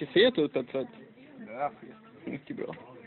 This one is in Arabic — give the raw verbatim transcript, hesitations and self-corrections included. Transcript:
ser fet ut på ett sätt. Det är fet. Mycket bra.